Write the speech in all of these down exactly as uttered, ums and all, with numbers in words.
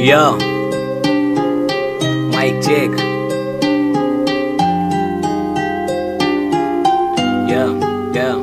Yo, Mike Jake. Yeah, yeah.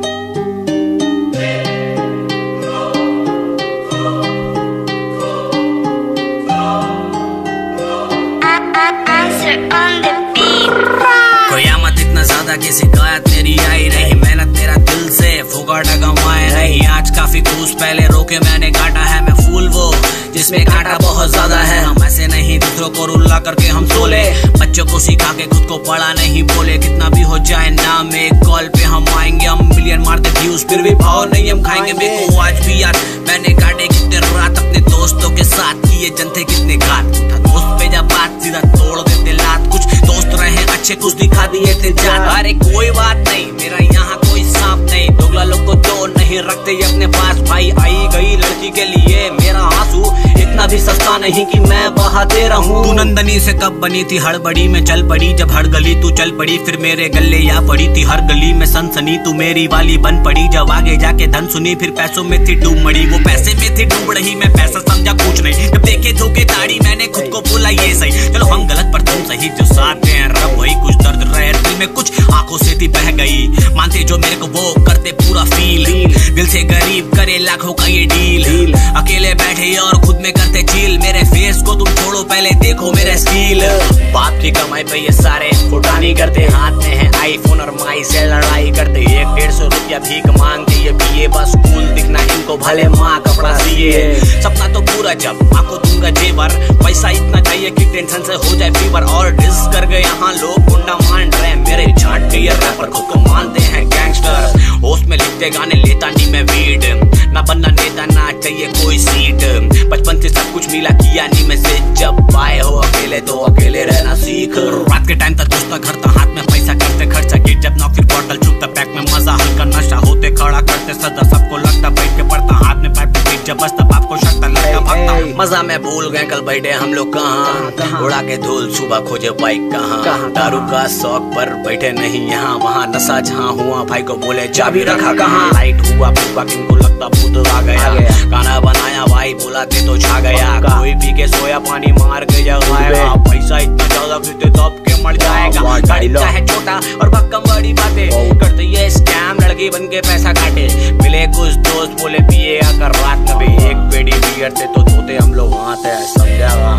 क़यामत इतना ज्यादा की शिकायत मेरी आई नहीं, मेहनत तेरा दिल से फुगाटा कमाए नहीं। आज काफी खूस पहले रोके मैंने काटा है, मैं फूल वो जिसमें कांटा बहुत ज्यादा है। हम ऐसे नहीं दूसरों को रुल्ला करके हम सोले, बच्चों को सिखा के खुद को पढ़ा नहीं बोले। कितना भी हो जाए नाम एक कॉल पे हम आएंगे, हम मिलियन मार दे व्यूज फिर भी भाव नहीं हम खाएंगे। देखो आज भी यार मैंने काटे कितने रात अपने दोस्तों के साथ, किए जनते कितने घात। उठा दोस्त पे जब बात सीधा तोड़ देते लात, कुछ दोस्त रहे अच्छे कुछ दिखा दिए थे जात। अरे कोई बात नहीं, मेरा यहाँ कोई सांप नहीं, दोगला लोग को तो नहीं रखते अपने पास। भाई आई गई लड़की के लिए मेरा आंसू इतना भी सस्ता नहीं कि मैं बहाते रहूं। तू नंदनी से कब बनी थी हड़बड़ी में चल पड़ी, जब हर गली तू चल पड़ी फिर मेरे गले या पड़ी थी हर गली में सनसनी। तू मेरी वाली बन पड़ी जब आगे जाके धन सुनी, फिर पैसों में थी डूब मड़ी। वो पैसे में थी डूब रही, मैं पैसा समझा कुछ नहीं। जब देखे धोखे ताड़ी मैंने खुद को बोला ये सही, चलो हम गलत पर तुम सही। जो साथ में रब वही कुछ दर्द रहे दिल में, कुछ आंखों से थी बह गई। मानते जो मेरे को वो करते पूरा फील, दिल से गरीब करे लाखों का ये डील। अकेले बैठे और खुद में करते चील, मेरे फेस को तुम छोड़ो पहले देखो मेरा स्कील। बाप की कमाई पे ये सारे फुटानी करते, हाथ में है आईफोन और माई से लड़ाई करते। एक डेढ़ सौ रुपया भीख मांगते ये पिए, बस स्कूल दिखना इनको भले माँ कपड़ा सिए। सपना तो पूरा जब माँ को दूंगा जेवर, पैसा इतना चाहिए कि टेंशन से हो जाए फीवर। और डिस कर गए यहाँ लोग गुंडा मान रहे, मेरे झाट के ये रैपर खुद को मानते हैं गैंगस्टर। होस्ट में लिखते गाने लेता नहीं मैं वीड, ना बनना नेता ना चाहिए कोई सीट। बचपन से सब कुछ मिला किया नहीं मैं से, जब आए हो अकेले तो अकेले रहना सीख। रात के टाइम तक दोस्त घर था हाथ में पैसा करते खर्चा, गिर जब नौकरी बॉटल चुपता पैक में मजा हल्का नशा होते खड़ा करते सदा। सबको लगता बैठ के पड़ता हाथ में पाइप पीट जब बसता बाप को शक्ता लगता भागता। मजा में भूल गए कल बैठे हम लोग कहाँ, उड़ा के धूल सुबह खोजे बाइक कहाँ। दारू का शौक पर बैठे नहीं यहाँ वहाँ, नशा जहाँ हुआ भाई को बोले चाबी रखा कहाँ। लाइट हुआ फूका किनको लगता भूत आ गया, गाना बनाया भाई बोला के तो छा गया। कोई पी के सोया पानी मार के जगाएगा, पैसा इतना ज्यादा पीते दब के मर जाएगा। गाड़ी चाहे छोटा और भक्कम बड़ी बातें करते ये स्कैम, लड़की बन के पैसा काटे। मिले कुछ दोस्त बोले पिए आकर रात में भी एक पेड़ी बियर से तो धोते हम लोग हाथ है, समझा।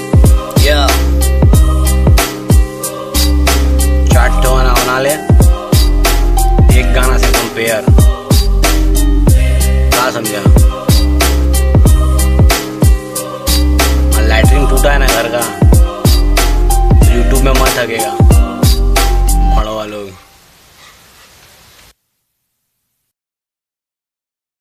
या चाट तो ना बना ले एक गाना से कंपेयर, क्या समझा। लैट्रिन टूटा है ना घर का, यूट्यूब में मत थकेगा।